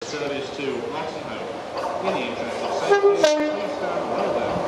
service to Lassenhoe. In the interest of safety, please stand well there.